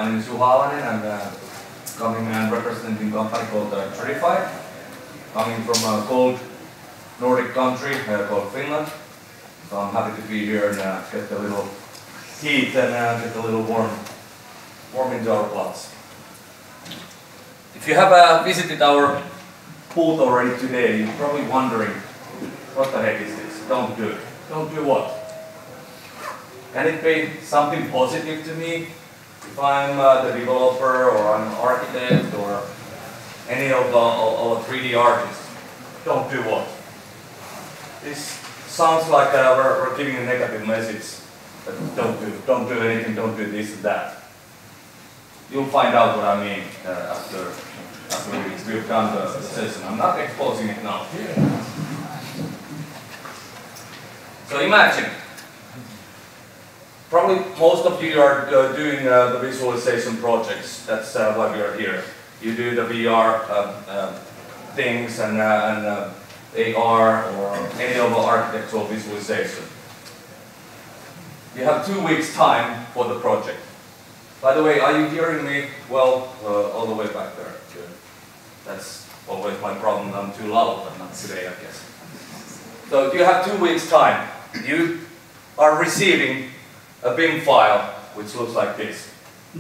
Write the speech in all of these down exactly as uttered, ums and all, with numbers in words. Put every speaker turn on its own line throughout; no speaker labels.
name is Juha Alanen. I'm uh, coming and representing a company called uh, Unity-ANZSEA, coming from a cold Nordic country uh, called Finland. So I'm happy to be here and uh, get a little heat and uh, get a little warm, warm into our plots. If you have uh, visited our booth already today, you're probably wondering, what the heck is this? Don't do it. Don't do what? Can it be something positive to me if I'm uh, the developer or I'm an architect or any of the or, or three D artists? Don't do what? This sounds like uh, we're, we're giving a negative message. That don't do, don't do anything, don't do this and that. You'll find out what I mean uh, after, after we, we've done the, the session. I'm not exposing it now. So imagine, probably most of you are uh, doing uh, the visualization projects. That's uh, why we are here. You do the V R uh, uh, things and, uh, and uh, A R or any of the architectural visualization. You have two weeks time for the project. By the way, are you hearing me well uh, all the way back there? Good. That's always my problem. I'm too loud, but not today, I guess. So you have two weeks time. You are receiving a B I M file which looks like this.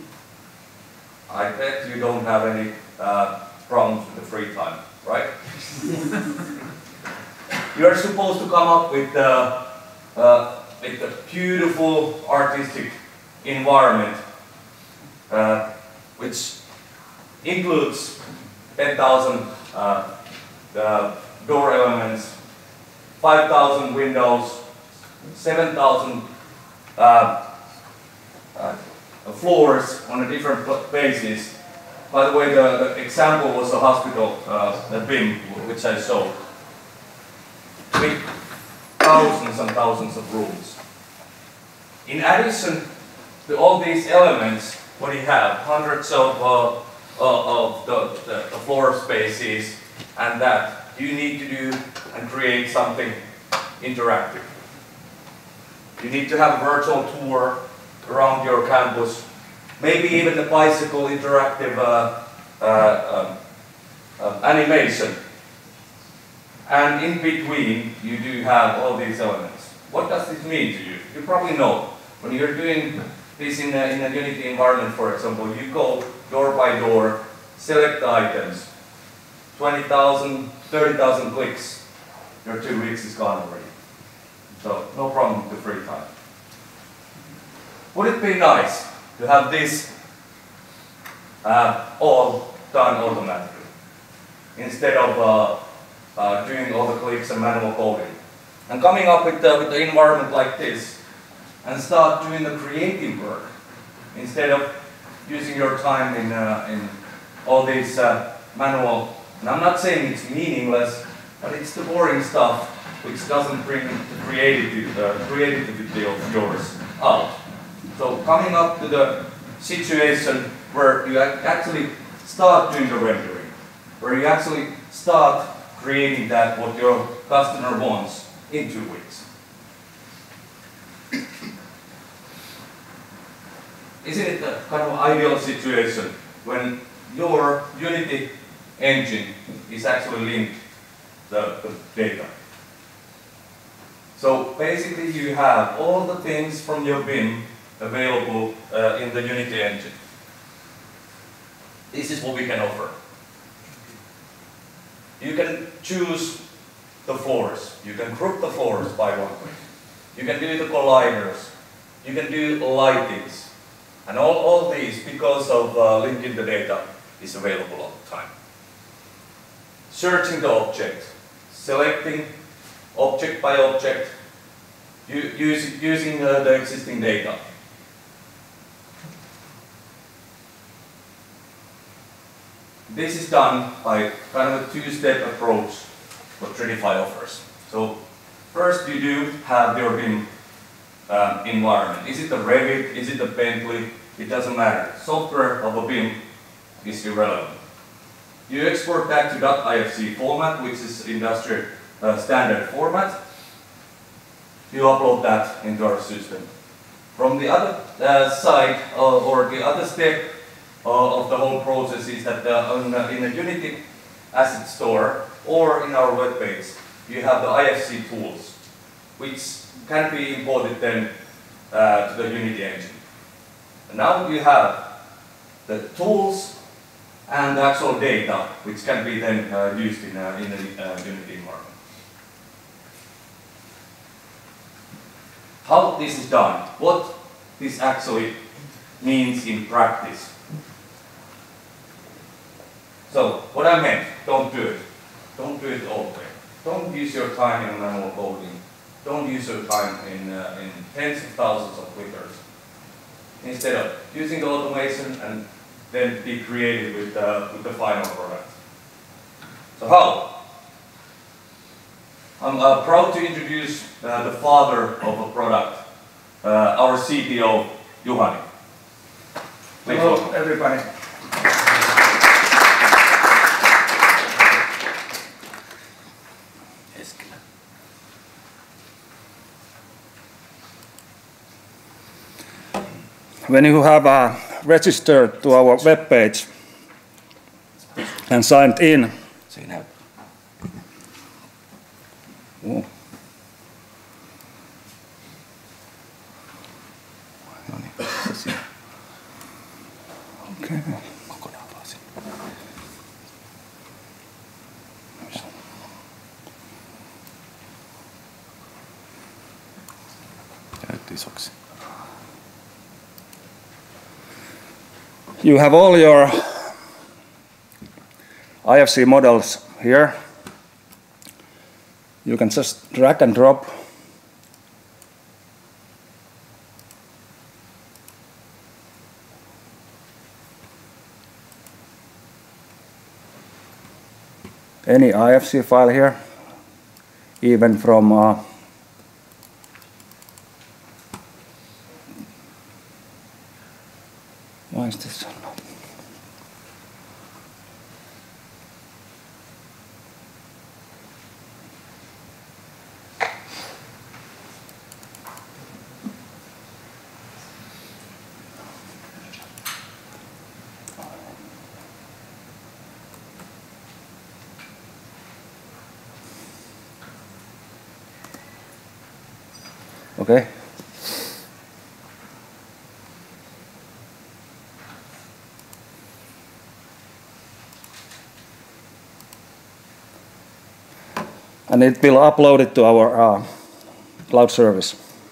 I bet you don't have any uh, problems with the free time, right? You are supposed to come up with, uh, uh, with a beautiful artistic environment uh, which includes ten thousand uh, uh, door elements, five thousand windows, seven thousand uh, uh, floors on a different basis. By the way, the, the example was a hospital, uh, a B I M, which I showed. With thousands and thousands of rooms. In addition to all these elements, what you have, hundreds of, uh, uh, of the, the, the floor spaces, and that you need to do and create something interactive. You need to have a virtual tour around your campus, maybe even a bicycle interactive uh, uh, um, uh, animation. And in between, you do have all these elements. What does this mean to you? You probably know. When you're doing this in a, in a Unity environment, for example, you go door by door, select the items, twenty thousand, thirty thousand clicks, your two weeks is gone already. So, no problem with the free time. Would it be nice to have this uh, all done automatically, instead of uh, uh, doing all the clicks and manual coding? And coming up with, uh, with the environment like this, and start doing the creative work, instead of using your time in, uh, in all these uh, manual, and I'm not saying it's meaningless, but it's the boring stuff which doesn't bring the creativity, the creativity of yours out. So coming up to the situation where you actually start doing the rendering, where you actually start creating that what your customer wants in two weeks. Isn't it a kind of ideal situation when your Unity engine is actually linked to the, the data? So basically you have all the things from your B I M available uh, in the Unity engine. This is what we can offer. You can choose the floors. You can group the floors by one click. You can do the colliders. You can do lightings. And all, all these, because of uh, linking the data, is available all the time. Searching the object. Selecting object by object, use, using uh, the existing data. This is done by kind of a two-step approach what Unity-ANZSEA offers. So first you do have your B I M um, environment. Is it a Revit? Is it a Bentley? It doesn't matter. Software of a B I M is irrelevant. You export that to .ifc format, which is industry uh, standard format. You upload that into our system. From the other uh, side, uh, or the other step, uh, of the whole process is that uh, on, uh, in a Unity asset store or in our web page, you have the I F C tools, which can be imported then uh, to the Unity engine. And now you have the tools and the actual data, which can be then uh, used in a, in a uh, Unity environment. How this is done, what this actually means in practice. So, what I meant, don't do it. Don't do it all the way. Don't use your time in manual coding. Don't use your time in, uh, in tens of thousands of clickers. Instead of using the automation and then be creative with, uh, with the final product. So how? I'm uh, proud to introduce uh, the father of a product, uh, our C T O, Juhani. Please
Hello,
welcome.
everybody. When you have uh, registered to our web page and signed in, oh. Okay. You have all your I F C models here. You can just drag and drop any I F C file here, even from uh, why is this? Okay. And it will upload it to our uh, cloud service.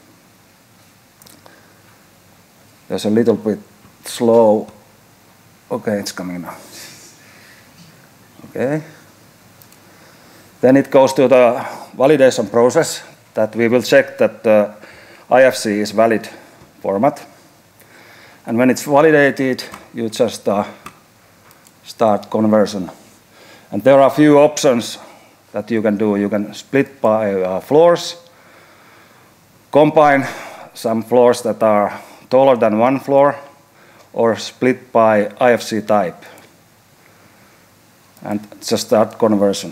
There's a little bit slow. Okay, it's coming now. Okay. Then it goes to the validation process that we will check that the I F C is valid format. And when it's validated, you just uh, start conversion. And there are a few options that you can do. You can split by uh, floors, combine some floors that are taller than one floor, or split by I F C type, and just start conversion.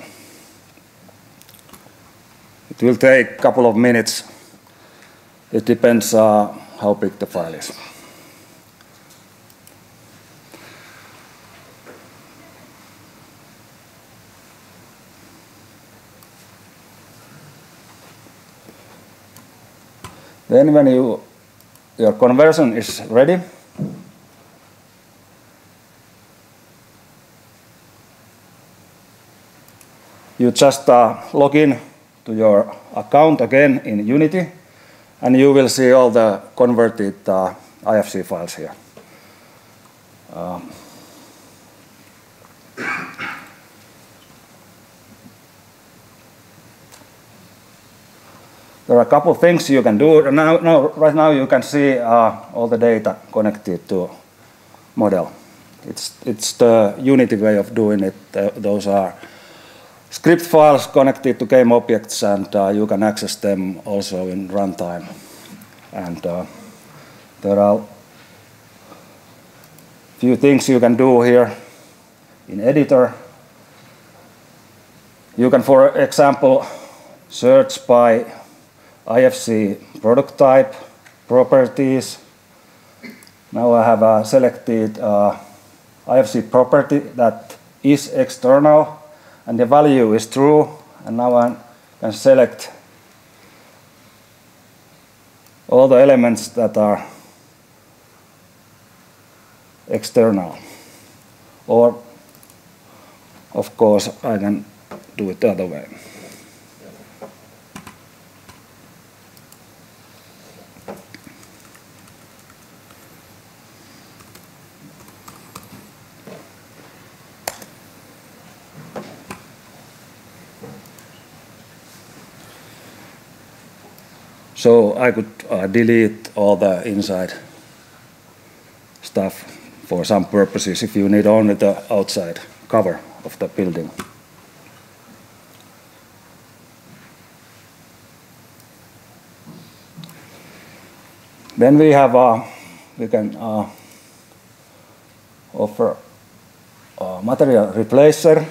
It will take a couple of minutes. It depends uh, how big the file is. Then when you, your conversion is ready, you just uh, log in to your account again in Unity, and you will see all the converted uh, I F C files here. Um, There are a couple of things you can do. Now, now, right now you can see uh, all the data connected to model. It's, it's the Unity way of doing it. Uh, those are script files connected to game objects, and uh, you can access them also in runtime. And uh, there are a few things you can do here in editor. You can, for example, search by I F C product type, properties. Now I have uh, selected uh, I F C property that is external and the value is true, and now I can select all the elements that are external. Or of course I can do it the other way. So I could uh, delete all the inside stuff for some purposes if you need only the outside cover of the building. Then we have uh, we can uh, offer a material replacer.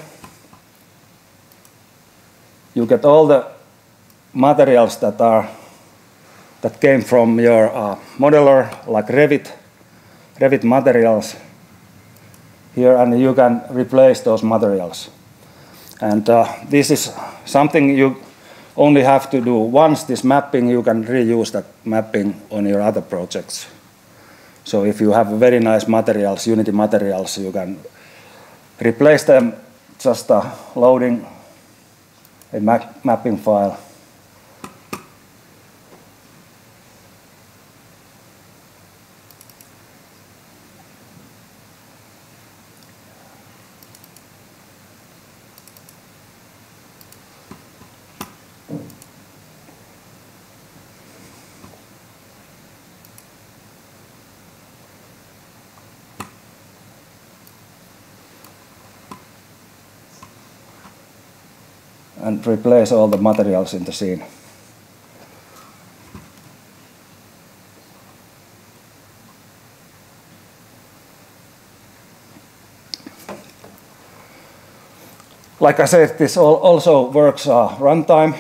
You get all the materials that are that came from your uh, modeler, like Revit, Revit materials here, and you can replace those materials. And uh, this is something you only have to do once. This mapping, you can reuse that mapping on your other projects. So if you have very nice materials, Unity materials, you can replace them just uh, loading a map mapping file. And replace all the materials in the scene. Like I said, this also works uh, runtime.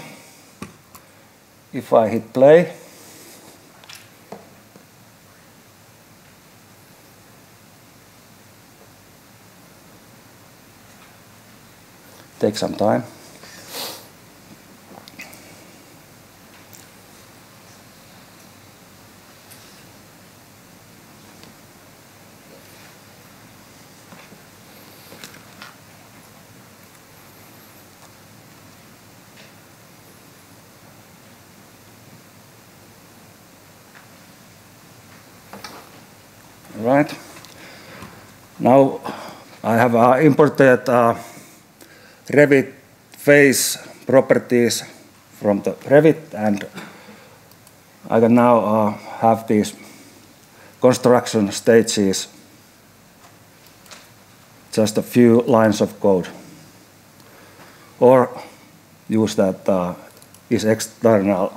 If I hit play, take some time. Right. Now I have uh, imported uh, Revit face properties from the Revit, and I can now uh, have these construction stages, just a few lines of code, or use that uh, is external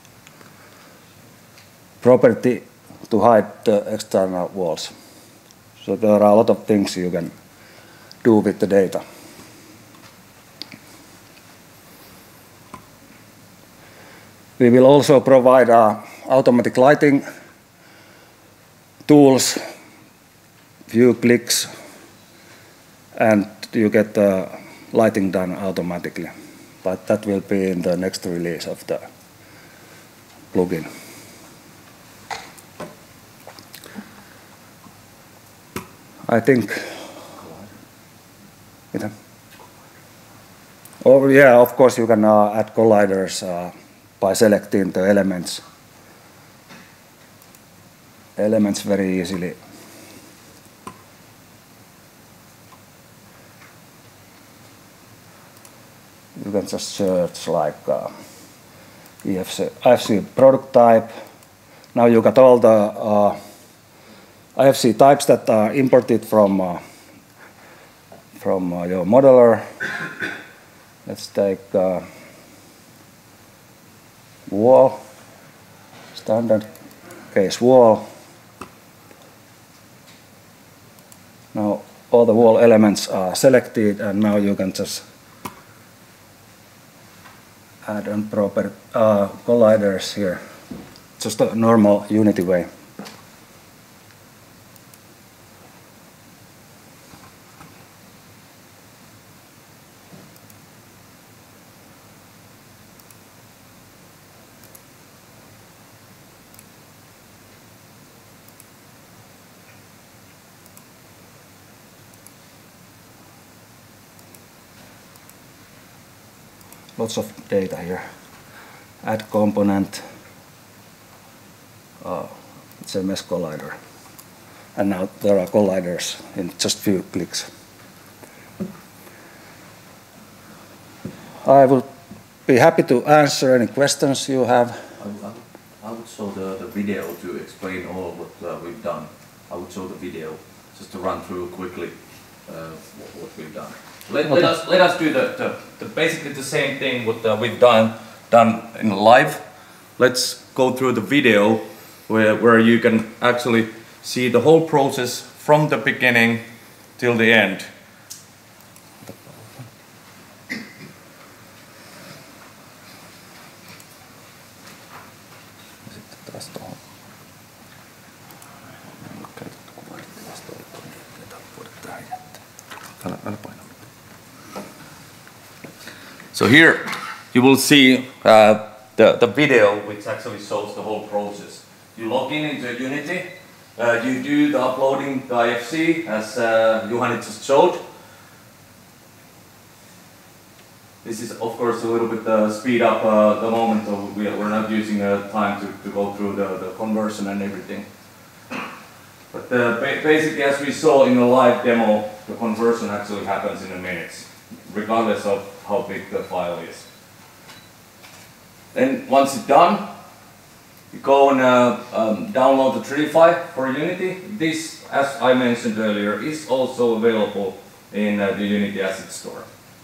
property to hide the external walls. So there are a lot of things you can do with the data. We will also provide uh, automatic lighting tools, few clicks, and you get the lighting done automatically. But that will be in the next release of the plugin. I think. Oh yeah, of course you can uh, add colliders uh, by selecting the elements. Elements very easily. You can just search like uh, I F C product type. Now you got all the uh, I F C types that are imported from uh, from uh, your modeler. Let's take uh, wall, standard case wall. Now all the wall elements are selected, and now you can just add on proper uh, colliders here. Just a normal Unity way. lots of data here. Add component. Oh, it's a mesh collider. And now there are colliders in just few clicks. I will be happy to answer any questions you have.
I would, I would show the, the video to explain all what uh, we've done. I would show the video just to run through quickly uh, what, what we've done.
Let, let us let us do the, the, the basically the same thing what uh, we've done done in live. Let's go through the video where where you can actually see the whole process from the beginning till the end. So here you will see uh, the, the video which actually shows the whole process. You log in into Unity, uh, you do the uploading the I F C as uh, Juhani just showed. This is of course a little bit uh, speed up uh, the moment, so we are, we're not using uh, time to, to go through the, the conversion and everything. But uh, ba basically, as we saw in the live demo, the conversion actually happens in a minute, regardless of how big the file is. Then once it's done, you go and uh, um, download the three D file for Unity. This, as I mentioned earlier, is also available in uh, the Unity Asset Store.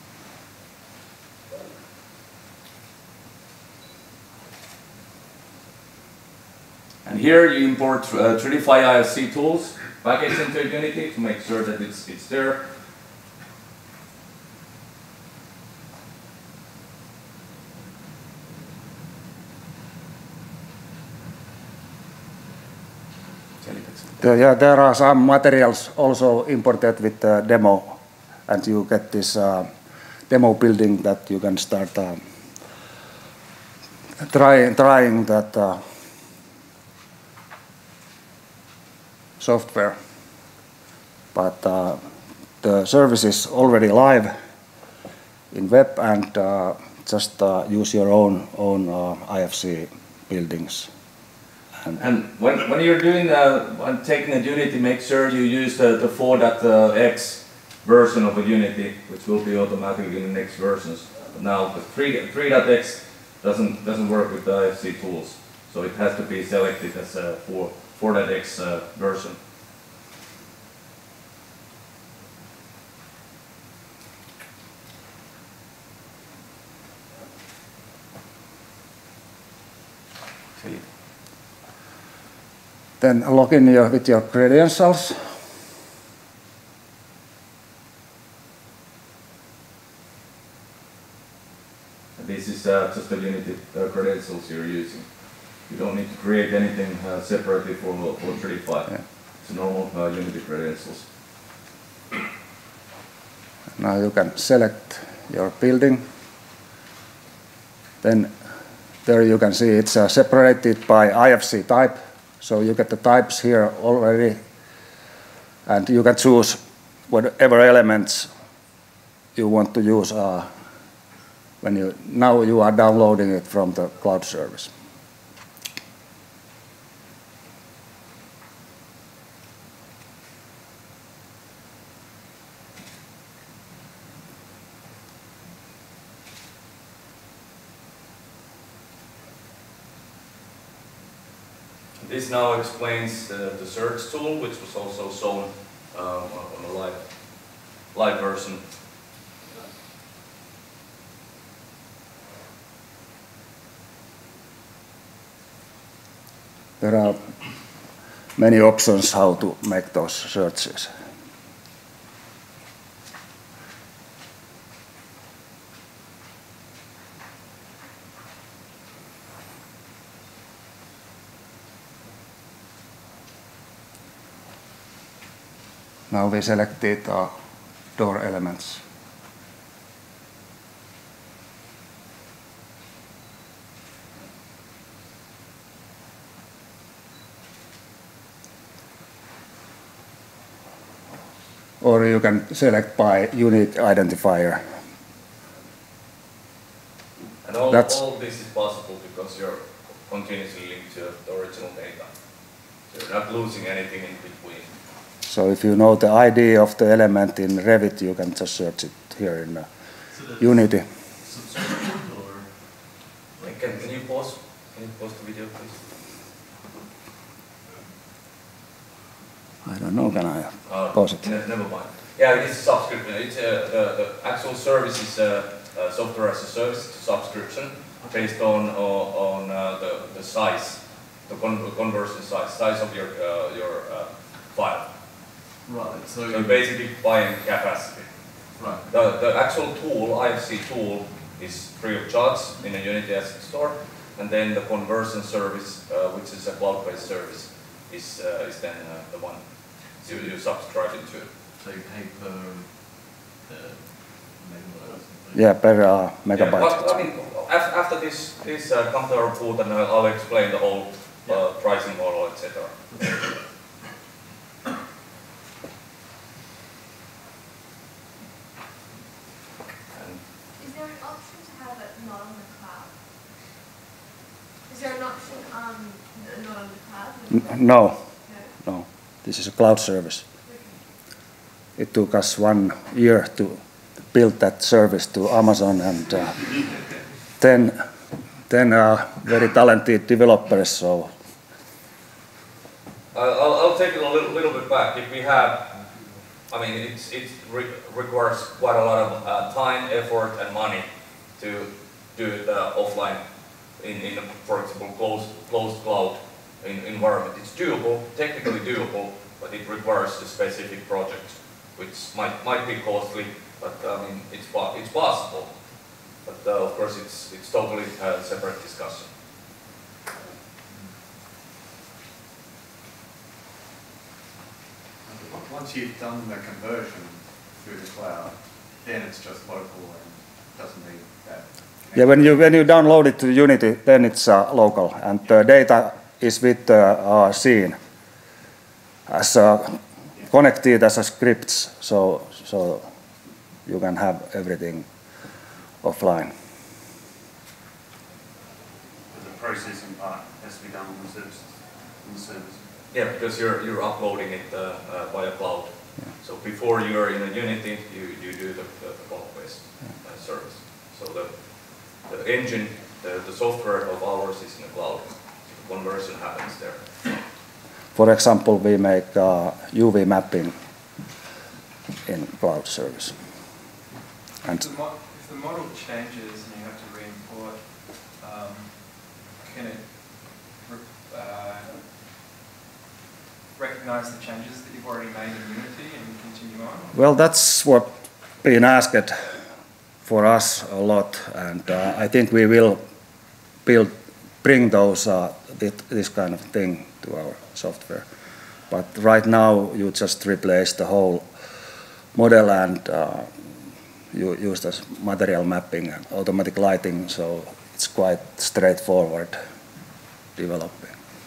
And here you import uh, three D file I F C tools package into Unity to make sure that it's, it's there.
The, yeah, there are some materials also imported with the demo, and you get this uh, demo building that you can start uh, try, trying that uh, software. But uh, the service is already live in web, and uh, just uh, use your own own uh, I F C buildings.
And, and when, when you're doing the, when taking a Unity, make sure you use the, the four dot x version of a Unity, which will be automatically in the next versions. But now the three dot x doesn't doesn't work with the I F C tools, so it has to be selected as a four dot x uh, version.
Then log in your, with your credentials.
This is uh, just the Unity uh, credentials you're using. You don't need to create anything uh, separately for, for three D file. Yeah. It's normal uh, Unity credentials.
Now you can select your building. Then there you can see it's uh, separated by I F C type. So you get the types here already, and you can choose whatever elements you want to use uh, when you now you are downloading it from the cloud service.
This now explains the, the search tool, which was also shown um, on the live, live version.
There are many options how to make those searches. Now we selected uh, door elements. Or you can select by unique identifier.
And all,
That's
all this is possible because you're continuously linked to the original data. So you're not losing anything in between.
so if you know the I D of the element in Revit, you can just search it here in uh,
So
Unity.
subscription or
Like, Can, can you pause? Can you pause the video, please?
I don't know, can I
Uh,
pause it?
ne- never mind. Yeah, it is a subscription. It's uh, the, the actual service is uh, uh, software as a service subscription based on on, on uh, the the size, the con conversion size, size of your uh, your uh, file.
right? So,
So you're basically buying capacity.
right.
The the actual tool, I F C tool, is free of charge in a Unity-ANZSEA store, and then the conversion service, uh, which is a cloud-based service, is uh, is then uh, the one you you subscribe to.
So you pay per uh, megabyte or something.
Yeah, per uh,
Yeah,
megabyte.
well, I mean, af- after this, this uh, come to our booth and I'll, I'll explain the whole uh, pricing model, et cetera.
Is there an option to have it not on the cloud? Is there an option um, n- not on the cloud?
N- No,
No.
no. This is a cloud service. It took us one year to build that service to Amazon, and uh, then, then uh, very talented developers. So
Uh, I'll, I'll take it a little, little bit back. If we have, I mean, it's, it re requires quite a lot of uh, time, effort, and money to do it uh, offline in, in a, for example, closed, closed cloud in, environment. It's doable, technically doable, but it requires a specific project, which might, might be costly, but I mean, it's, po it's possible. But uh, of course, it's, it's totally a separate discussion.
Once you've done the conversion through the cloud, then it's just local and doesn't need that.
yeah, when you when you download it to Unity, then it's uh, local, and the data is with the uh, scene as uh, connected as a scripts. So so you can have everything offline.
But the processing part has to be done on the service. On the service.
Yeah, because you're you're uploading it uh, uh, via cloud. So before you're in a Unity, you, you do the, the, the cloud-based uh, service. So the the engine, the, the software of ours is in the cloud. The conversion happens there.
For example, we make uh, U V mapping in cloud service. And
If the, mo if the model changes and you have to re-import, um, can it re uh, recognize the changes that you've already made in Unity and continue on?
well, that's what been asked for us a lot, and uh, I think we will build, bring those uh, th this kind of thing to our software. But right now, you just replace the whole model and uh, you use this material mapping and automatic lighting, so it's quite straightforward developing.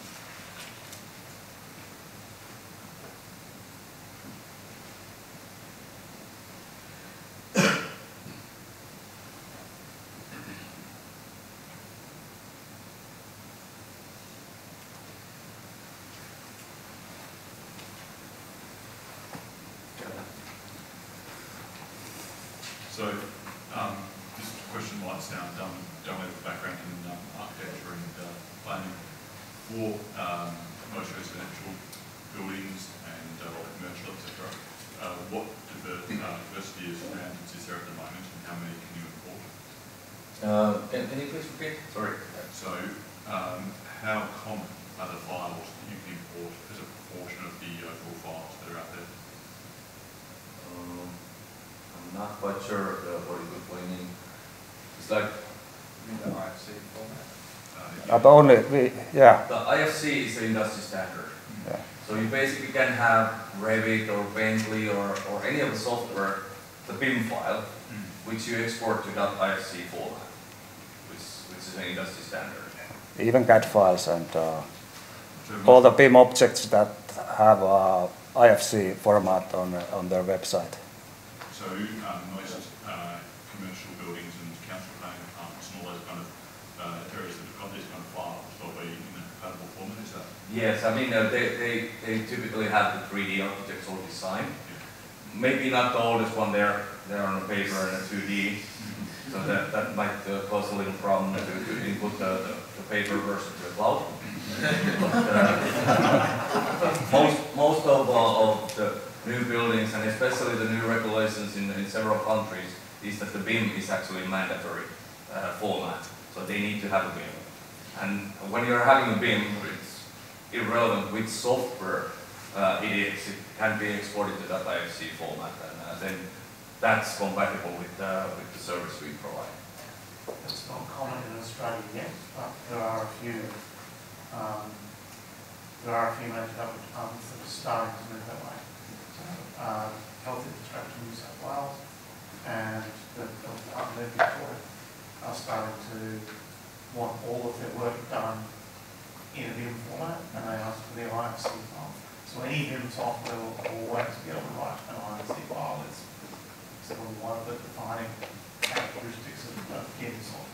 So, um, this question might sound dumb, don't have a background in um, architecture and uh, planning. For um, most residential buildings and uh, commercial, et cetera, uh, what diver uh, diversity of standards is there at the moment, and how many can you import?
Uh, can, can you please repeat? Sorry.
So, um, how common are the files that you can import as a proportion of the overall files that are out there?
Um, I'm not quite sure uh, what you what you mean. It's like
In the I F C format?
Uh,
But only we, yeah,
the I F C is the industry standard.
yeah.
So you basically can have Revit or Bentley or, or any of the software, the B I M file,
Mm.
which you export to .ifc format, which, which is an industry standard.
Even C A D files and uh,
So
all the
most-
B I M objects that have uh, I F C format on uh, on their website.
So um, most uh, commercial buildings and council paying apartments and all those kind
Yes, I mean, uh, they, they, they typically have the three D architectural design. Maybe not the oldest one there, they're on a paper and a two D. So that, that might uh, cause a little problem to, to input the, the, the paper version to the cloud. But, uh, most, most of, uh, of the new buildings, and especially the new regulations in, in several countries, is that the B I M is actually a mandatory uh, format. So they need to have a B I M. And when you're having a B I M, it's irrelevant which software uh, it is. It can be exported to that I F C format, and uh, then that's compatible with, uh, with the service we provide.
It's not common in Australia yet, but there are a few. Um, there are a few major government departments that are starting to move that way. So, uh, Health Infrastructure New South Wales and the Health Department of Victoria are starting to want all of their work done in a B I M format, and they ask for the I F C file. So any B I M software will always be able to write an I F C file. It's sort of one of the defining characteristics of uh, B I M software.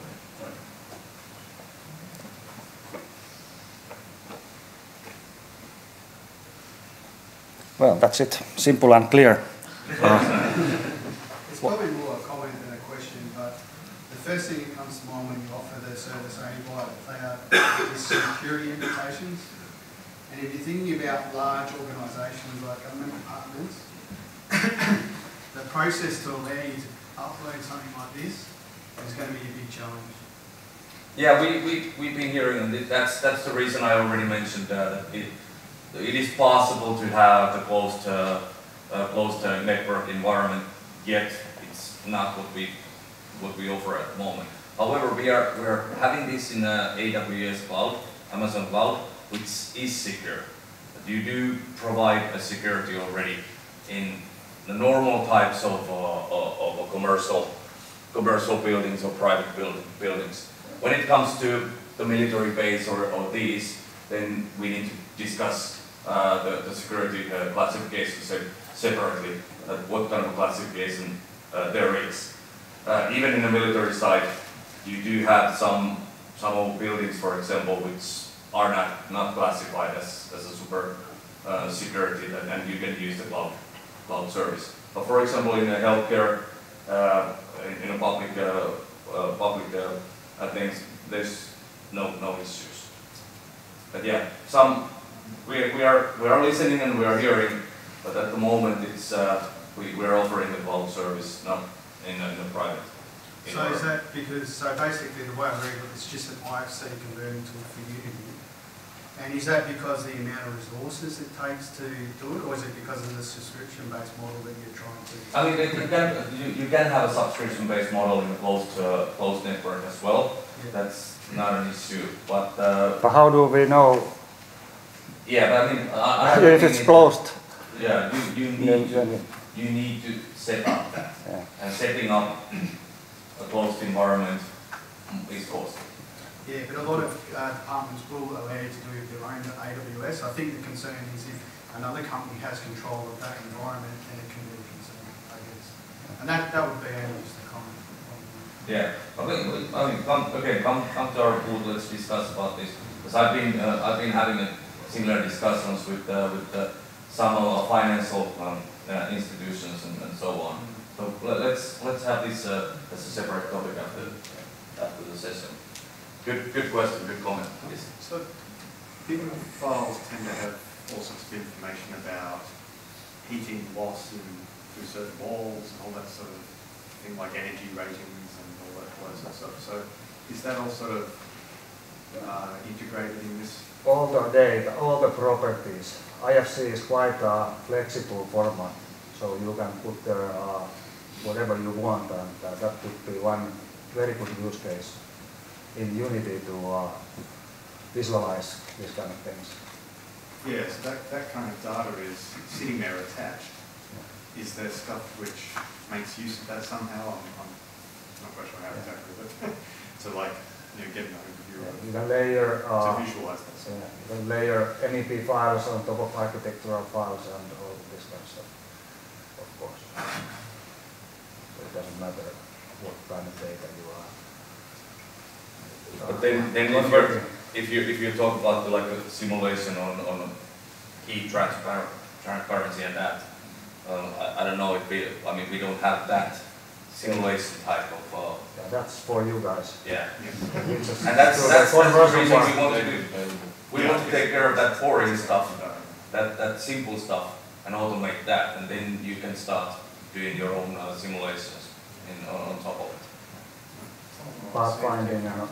Well, that's it. Simple and clear. Uh,
It's probably more a comment than a question, but the first thing that comes to mind when you offer the service only via the cloud is security implications. And if you're thinking about large organisations like government departments, the process to allow you to upload something like this is going to be a big challenge.
Yeah, we, we, we've been hearing, and that's, that's the reason I already mentioned uh, that it, it is possible to have the closed, uh, uh, closed uh, network environment, yet it's not what we, what we offer at the moment. However, we are, we are having this in uh, A W S cloud, Amazon cloud, which is secure. You do provide a security already in the normal types of, uh, of commercial, commercial buildings or private build, buildings. When it comes to the military base or, or these, then we need to discuss uh, the, the security uh, classification se separately, uh, what kind of classification uh, there is. Uh, even in the military side, you do have some, some old buildings, for example, which are not, not classified as, as a super uh, security, and, and you can use the cloud, cloud service. But for example, in a healthcare, uh, in, in a public, uh, uh, public uh, things, there's no, no issues. But yeah, some, we, we, are, we are listening and we are hearing, but at the moment it's, uh, we, we're offering the cloud service, not in, in the private. In
So is that because, so basically the way I read it, it's just an I F C converting tool for Unity. And is that because the amount of resources it takes to do it, or is it because of the subscription-based model that you're trying to?
I mean, you can, you, you can have a subscription-based model in a closed, uh, closed network as well. Yeah. That's not an issue, but... Uh,
but how do we know?
Yeah, but I mean... I, I
if it's closed.
Yeah, you, you, need to, you need to set up that. Yeah. And setting up a closed environment is costly.
Yeah, but a lot of uh, departments will allow you to do their own A W S. I think the concern is if another company has control of that environment, then it can be a concern, I guess. And that, that would be only just a comment.
Yeah, okay, I mean, come, okay, come, come to our booth, let's discuss about this. Because I've been, uh, I've been having a similar discussions with, uh, with uh, some of financial um, uh, institutions and, and so on. So let's, let's have this uh, as a separate topic after, after the session. Good, good question, good comment. Yes.
So, B I M files tend to have all sorts of information about heating loss in, through certain walls and all that sort of thing, like energy ratings and all that all that sort of stuff. So, is that all sort of uh, integrated in this?
All the data, all the properties. I F C is quite a flexible format, so you can put there uh, whatever you want, and uh, that would be one very good use case in Unity to uh, visualize these kind of things.
Yeah, so that, that kind of data is sitting there attached. Yeah. Is there stuff which makes use of that somehow? I'm, I'm not quite sure how yeah. exactly, but so like, you know, get an overview
yeah,
of
you can layer, uh,
to visualize that.
So yeah, you can layer M E P files on top of architectural files and all this kind of stuff, of course. So it doesn't matter what kind of data you are.
But then, then if, you're, if you if you talk about the, like a simulation on on heat transfer transparency and that, um, I, I don't know if we. I mean, we don't have that simulation type of. Uh,
Yeah, that's for you guys.
yeah,
We just-
and that's
so
that's, that's the
conversion
reason
part.
we want to do. We want to take care of that boring stuff, that that simple stuff, and automate that, and then you can start doing your own uh, simulations in, on, on top of it.
Pathfinding and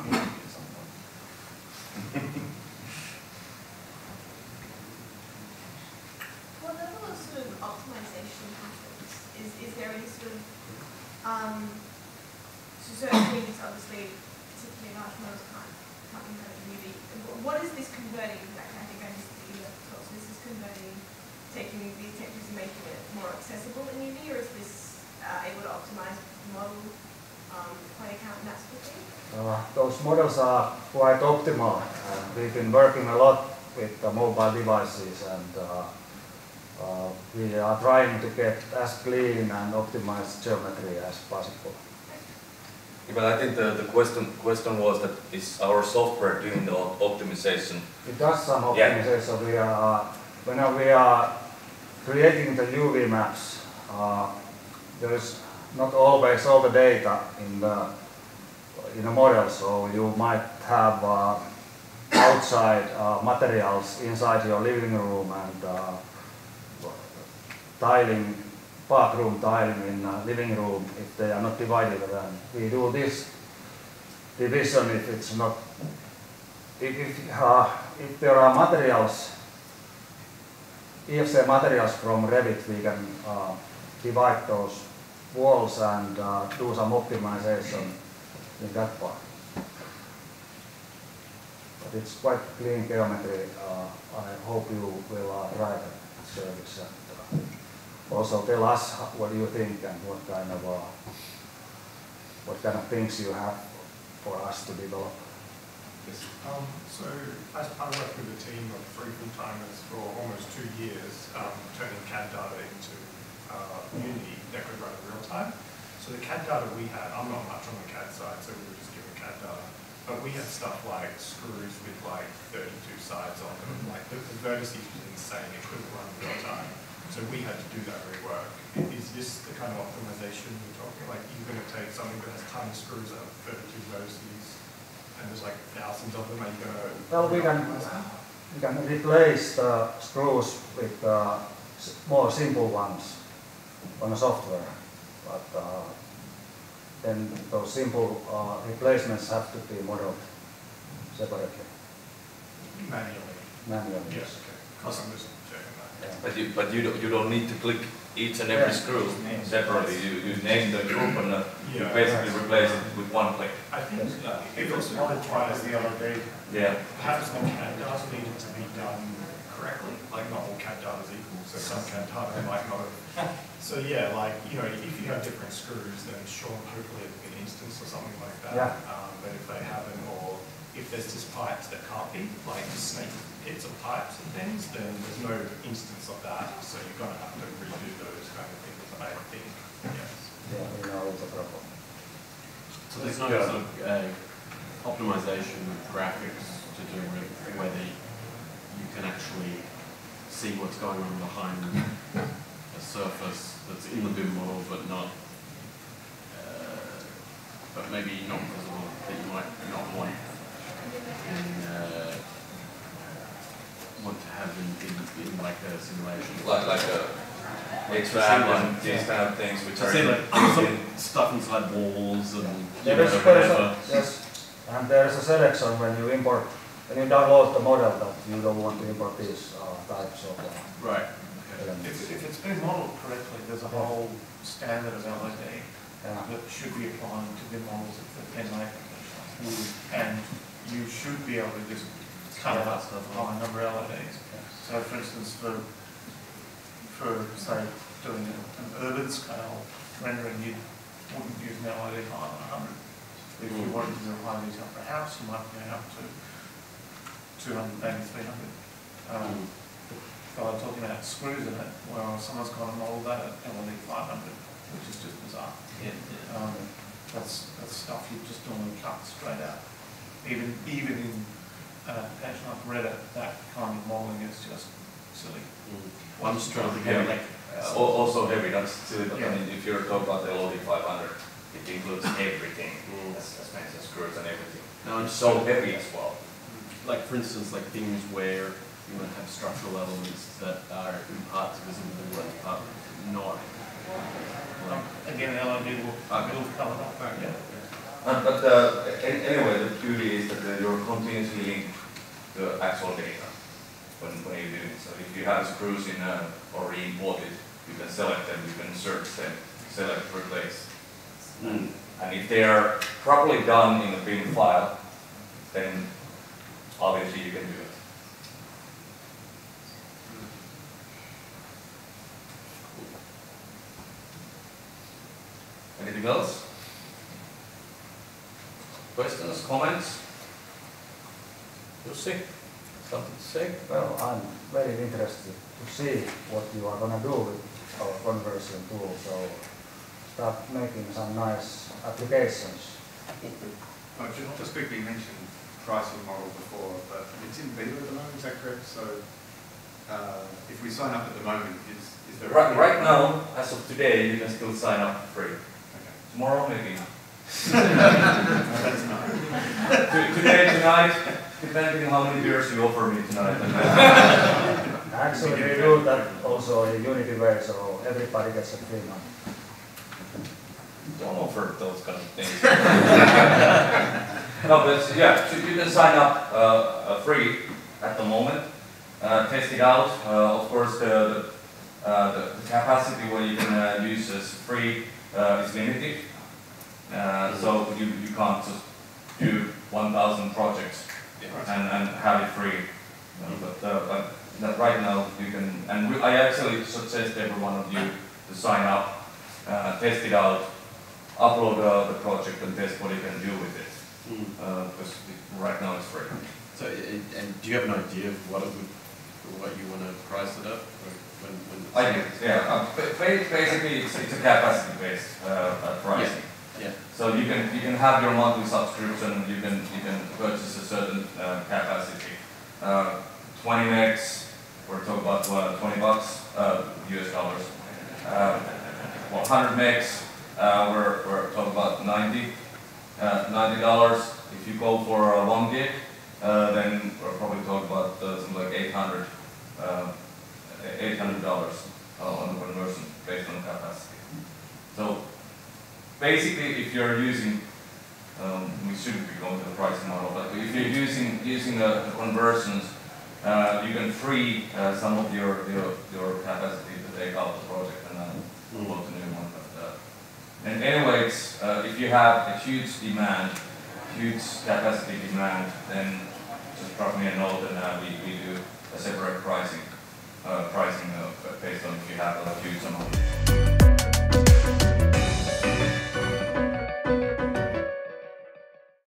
What level of sort of optimization happens? Is, is there any sort of, um, so certain things obviously, particularly large models can't, can't be done in U V. What is this converting? Like, I think I missed the U V talk. So this is converting, taking these textures and making it more accessible in U V, or is this uh, able to optimize the model, um, point account, and that sort of thing?
Uh, those models are quite optimal. Uh, we've been working a lot with the mobile devices, and uh, uh, we are trying to get as clean and optimized geometry as possible.
Yeah, but I think the, the question question was that is our software doing the op- optimization?
It does some
Yeah.
optimization. We are, when we are creating the U V maps, uh, there is not always all the data in the in a model, so you might have uh, outside uh, materials inside your living room and uh, tiling, bathroom tiling in uh, living room if they are not divided. And we do this division if it's not, if, if, uh, if there are materials, E F C materials from Revit, we can uh, divide those walls and uh, do some optimization in that part. But it's quite clean geometry. Uh, I hope you will uh, try the service and uh, also tell us how, what you think and what kind of uh, what kind of things you have for us to develop.
Yes. Um, so I, I worked with a team of three full-timers for almost two years, um, turning C A D data into uh, Unity that could run in real time. So the C A D data we had, I'm not much on the C A D side, so we were just given C A D data, but we had stuff like screws with like thirty-two sides on them, like the, the vertices was insane, it couldn't run in real time. So we had to do that rework. Is this the kind of optimization you're talking? Like you're going to take something that has tiny screws that have thirty-two vertices, and there's like thousands of them, are you going to...
Well, we can, we can replace the screws with uh, more simple ones on the software, but uh, then those simple uh, replacements have to be modeled separately,
Manually.
manually.
Yes, okay. I'm just checking that.
Yeah.
But you but you don't, you don't need to click each and every
Yeah.
screw separately. You you name the group and uh, you
Yeah.
basically replace it with one click.
I think
Yes.
uh, if it's modified
the other day.
Yeah.
perhaps the C A D data needed to be done correctly, like not all C A D data is equal, so some C A D data might not have. So yeah, like, you know, if you have different screws, then sure, hopefully it'll be an instance or something like that.
Yeah.
Um, but if they haven't, or if there's just pipes that can't be, like snake pits of pipes and things, then there's no instance of that, so you're gonna have to redo those kind of things, I think, yes.
Yeah, we know it's a problem.
So there's no sort of uh, optimization with graphics to do with whether you can actually see what's going on behind a surface that's in the B I M model, but not, uh, but maybe not visible, that you might not want in, uh, want to have in, in, in like a simulation.
Like like a X FAB and these kind of things which
I
are
see
in,
like
in,
stuff inside walls and you
There
know,
is, there is a,
whatever.
yes, and there is a selection when you import, when you download the model that you don't want to import these uh, types of uh,
Right.
elements.
If, if it's been modeled correctly, there's a whole standard of L O D
Yeah.
that should be applying to the models of the P E N application. And you should be able to just cut
Yeah,
out
that's
a
lovely.
high number of L O Ds. So for instance, for, for say, doing an urban scale rendering, you wouldn't use an L O D higher than one hundred. If you wanted to do a high detail for a house, you might be going up to two hundred, maybe three hundred. Um, So I'm talking about screws in it, well, someone's got to model that at L O D five hundred, which is just bizarre.
Yeah, yeah.
Um, that's, that's stuff you just normally cut straight out. Even, even in an application like Reddit, that kind of modelling is just silly.
Mm. I'm just trying to think
Heavy.
of like,
Uh, al- also heavy, that's silly, but
Yeah.
I mean, if you're talking about the L O D five hundred, it includes everything,
Mm.
as, as mentioned, screws and everything.
no, I'm
It's
just
so heavy as well.
like for instance, like things where you might have structural elements that are in parts visible but are not. Like,
Again, L O D will,
Okay.
will cover that. Yeah.
Uh, but uh, an- anyway, the beauty is that uh, you're continuously linked to actual data when, when you do it. So if you have screws in uh, already imported, you can select them, you can search them, select, replace.
mm.
And if they are properly done in a bin file, then obviously you can do it. Anything else? Questions, comments? Jussi, something to say?
Well, I'm very interested to see what you are going to do with our conversion tool. So start making some nice applications.
I just, just quickly mentioned pricing model before, but it's in beta at the moment, is that correct? So uh, if we sign up at the moment, is, is there...
Right, right now, as of today, you can still sign up for free.
Okay.
Tomorrow, maybe not.
That's not.
To- Today, tonight, depending on how many beers you offer me tonight.
Actually, we do that also in Unity way, so everybody gets a free month.
Don't offer those kind of things. No, but yeah, so you can sign up uh, uh, free at the moment, uh, test it out. Uh, of course, the, the, uh, the, the capacity where you can uh, use as free uh, is limited. Uh, so you, you can't just do one thousand projects and, and have it free. Uh, but, uh, but that right now you can, and we, I actually suggest every one of you to sign up, uh, test it out, upload uh, the project and test what you can do with it.
Mm.
Uh, because right now it's free.
So, and and do you have an idea of what it would, what you want to price it up? When, when it's
I do, yeah. Uh, ba- ba- basically, it's, it's a capacity-based uh, uh, pricing.
Yeah.
So you can you can have your monthly subscription. You can you can purchase a certain uh, capacity. Uh, twenty megs. We're talking about uh, twenty bucks uh, U S dollars. Uh, one hundred megs. Uh, we're we're talking about ninety. Uh, ninety dollars. If you go for uh, one gig, uh, then we're probably talking about uh, something like eight hundred. Uh, eight hundred dollars uh, on the conversion based on capacity. So basically, if you're using, um, we shouldn't be going to the pricing model, but if you're using using the, the conversions, uh, you can free uh, some of your, your your capacity to take out the project and then move on to new one. But, uh, and anyways, uh, if you have a huge demand, huge capacity demand, then just drop me a note and uh, we, we do a separate pricing. Uh, pricing uh, based on if you have a huge amount.